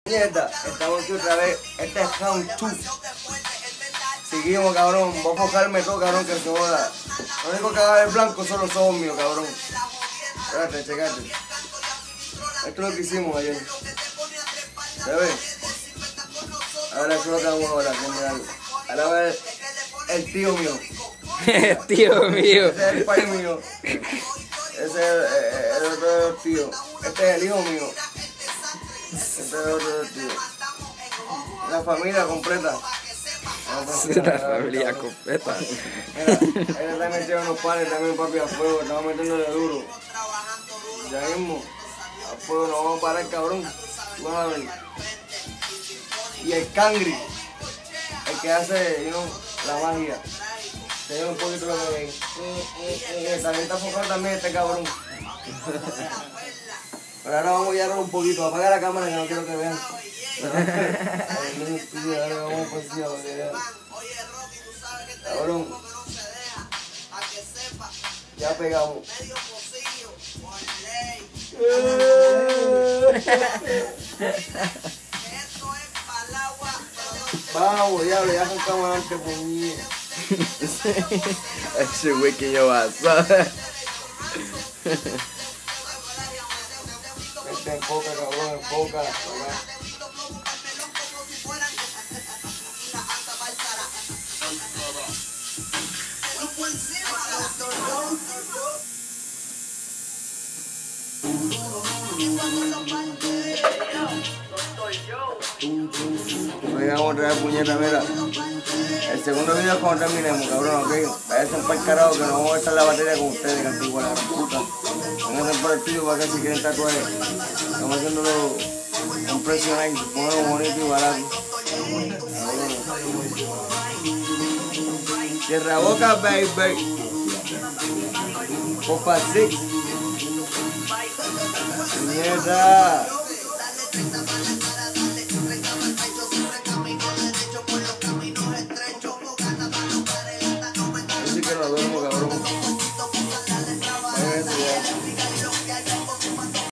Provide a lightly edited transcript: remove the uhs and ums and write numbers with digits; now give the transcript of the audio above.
Mierda, estamos aquí otra vez. Este es round 2. Seguimos, cabrón. Voy a enfocarme todo, cabrón, que se joda. Lo único que va a ver blanco son los ojos míos, cabrón. Espérate, checate. Esto es lo que hicimos ayer. ¿Se ve? Ahora eso es lo que vamos ahora, que mirarlo. Ahora va a ver el tío mío. Tío mío. Ese es el pai mío. Ese es el otro tío. Este es el hijo mío. Este es el otro tío. La familia completa. La familia completa. Mira, él está metiendo unos panes también, papi, a fuego. Estamos metiéndole duro. Ya mismo. A fuego nos vamos a parar, cabrón. Vas a ver. Y el cangri. El que hace, la magia. Te lleva un poquito lo que ven. También está enfocado también este cabrón. Pero ahora vamos a guiarnos un poquito. Apaga la cámara que no quiero que vean. Ahora vamos por encima para que vean. Cabrón. Ya pegamos. Vamos, diablo, ya arrancamos antes, puñía. Ese güey que yo vas a Este enfoca, cabrón, enfoca. Oigan, otra vez, puñeta, mira. El segundo video es cuando terminemos, cabrón, ok. Váyanse para el carajo que nos vamos a estar la batería con ustedes, cantigua, la gran puta. Vénganse por el tuyo para que si quieren tatuajes. Estamos haciéndolo un precio nice, ponlo bonito y barato. Cierra boca, baby. Copa 6. Mierda.